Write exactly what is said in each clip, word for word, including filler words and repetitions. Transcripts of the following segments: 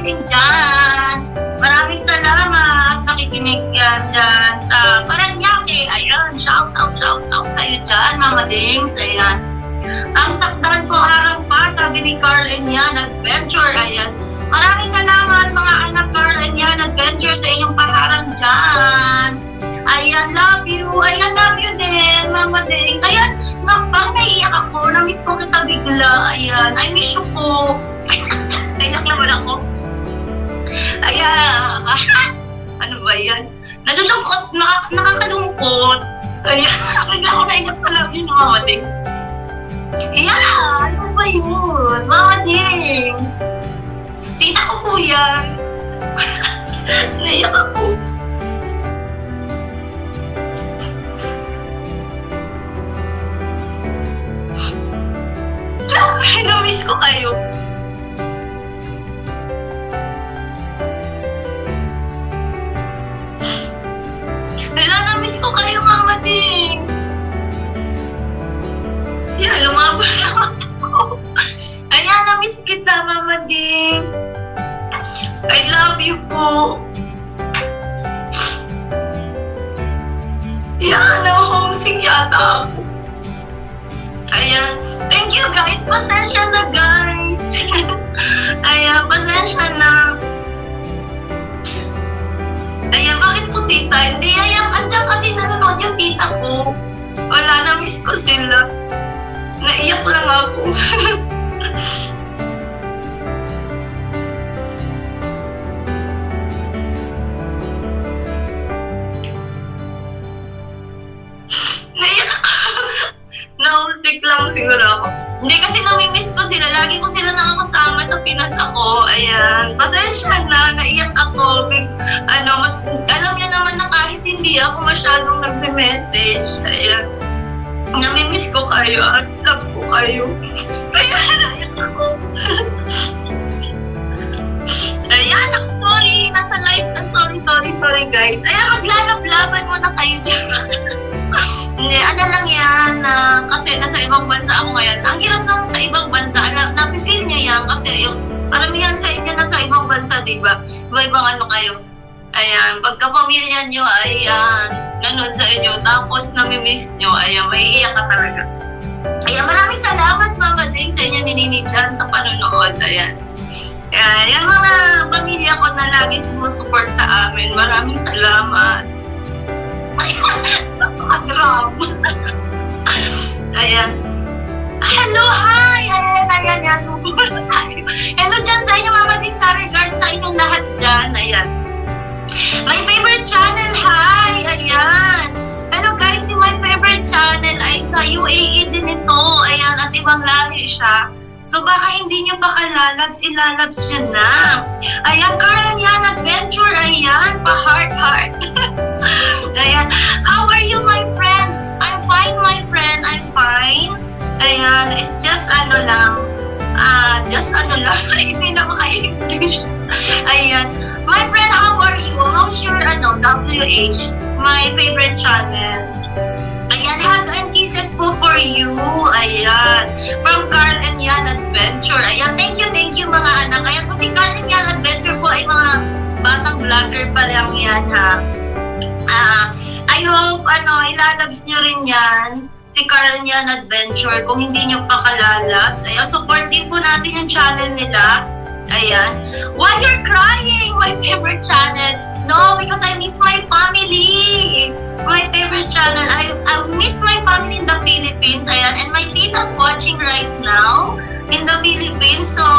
din dyan. Maraming salamat. Nakikinig yan dyan sa Paranaque. Ayan, shout out, shout out sa'yo dyan, Mama Dings. Ayan. Ang sakdan ko harang pa, sabi ni Carl and Yan Adventure. Ayan. Maraming salamat mga anak Carl and Yan Adventure sa inyong paharang dyan. Ayan, love you. Ayan, love you din, Mama Dings. Ayan, napang naiiyak ako. Namiss ko kita bigla. Ayan, I miss you po. Naiyak naman ako. Ayan. Ano ba yan? Nalulungkot, nak nakakalungkot. Ayan, bigla ako naiyak sa love you, Mama Dings. Ayan, ano ba yun? Mama Dings. Tita ko po yan. Naiyak ako. Namiss ko kayo. Wala, namiss ko kayo, Mama Dings. Yan, lumabas naman ako. Ayan, namiss kita, Mama Dings. I love you po. Yan, na-homesick yata ako. Ayan. Thank you, guys. Pasensya na, guys. Ayan, pasensya na. Ayan, bakit po tita? Hindi, ayan, andyan kasi nanonood yung tita ko. Wala, na-miss ko sila. Naiyak lang ako. Naiyak ako. Naultik lang siguro ako. Hindi kasi namimiss ko sila. Lagi ko sila nakakasama sa Pinas ako. Ayan. Pasensya na. Naiyak ako. Big, ano, alam niya naman na kahit hindi ako masyadong nagme-message. Ayan. Namimiss ko kayo. At love ko kayo. Kaya naiyak ako. Ayan. Ako, sorry. Nasa live. Sorry, sorry, sorry guys. Ayan, maglalab-laban mo na kayo dyan. Hindi, ano lang yan, uh, kasi nasa ibang bansa ako ngayon. Ang hirap lang sa ibang bansa, na, napipil niya yan kasi yung paramihan sa inyo nasa ibang bansa, diba? Iba-ibang ano kayo. Ayan, pagka-pamilya nyo, ayan, nanood sa inyo, tapos namimiss nyo, ayan, may iiyak ka talaga. Ayan, maraming salamat, Mama Dings, sa inyo ninini dyan sa panonood, ayan. Ayan, yung mga pamilya ko na lagi sumusupport sa amin, maraming salamat. Napaka-drama. Ayan. Hello, hi! Ayan, ayan, ayan. Hello dyan sa inyo, Mama Dings, sa regard sa inyong lahat dyan. Ayan. My favorite channel, hi! Ayan. Hello guys, si my favorite channel ay sa U A E din ito. Ayan, at ibang lahi siya. So baka hindi nyo pa kalalabs, ilalabs nyo na. Ayan, Carl and Yan Adventure. Ayan, pa-heart-heart. Ayan, how are you, my friend? I'm fine, my friend. I'm fine. Ayan, it's just ano lang. Ah, uh, just ano lang. Hindi na maka-English. Ayan, my friend, how are you? How's your ano, W H? My favorite channel. Ayan, hug and kisses po for you. Ayan, from Carl and Yan Adventure. Ayan, thank you, thank you mga anak. Ayan po si Carl and Yan Adventure po ay mga batang vlogger pa lang yan, ha. Uh, I hope, ano, ilalabs nyo rin yan, si Carl and Yan Adventure, kung hindi nyo pa kalalabs. Ayan, support din po natin yung channel nila. Ayan. Why you're crying? My favorite channel. No, because I miss my family. My favorite channel. I, I miss my family in the Philippines. Ayan. And my tita's watching right now in the Philippines. So,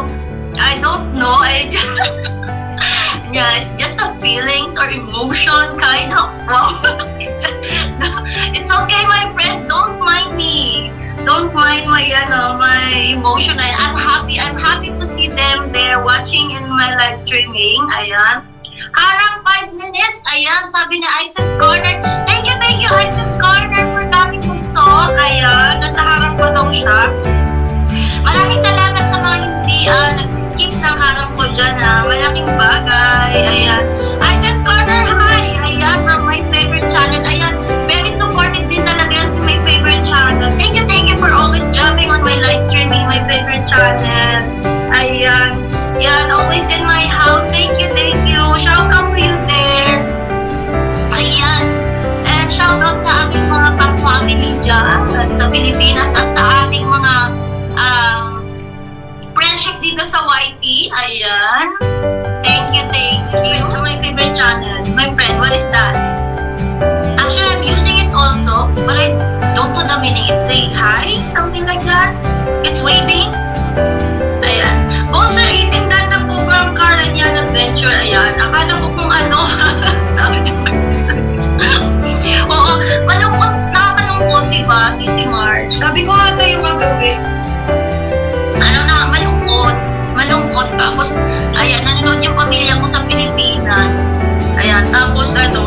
I don't know. I just... yeah, it's just a feelings or emotion kind of. Wow. It's just... It's okay, my friend. Don't mind me. Don't mind my, ano, my emotion. I, I'm happy. I'm happy to see them there watching in my live streaming. Ayan. Harang five minutes. Ayan, sabi ni Isis Corner. Thank you, thank you, Isis Corner, for coming with song. Ayan, nasa harang ko daw siya. Maraming salamat sa mga hindi uh, nag-skip ng harang ko dyan. Ha. Malaking bagay. Ayan. Isis Corner, hi. Ayan, from my favorite channel. Ayan, very supportive din talaga yan si my favorite channel. Thank you, thank you for always jumping on my live streaming, my favorite channel. Ayan. Yan, always is in my house. Thank you, thank you. Shout out to you there. Ayan. And shout out sa aking mga ka-family dyan sa Pilipinas at sa ating mga uh, friendship dito sa Y T. Ayan. Thank you, thank you. My favorite channel. My friend, what is that? Actually, I'm using it also, but I don't know the meaning. It's say hi, something like that. It's waving. Ayan. Oh, sir, itindan na po from Caranian Adventure. Ayan. Akala ko kung ano. Sabi ni Marcel. Oo. Malungkot, nakakalungkot, diba? Si si Marge. Sabi ko nga sa'yo kagabi. Ano na, malungkot. Malungkot. Tapos, ayan, nanonood yung pamilya ko sa Pilipinas. Ayan. Tapos, ano,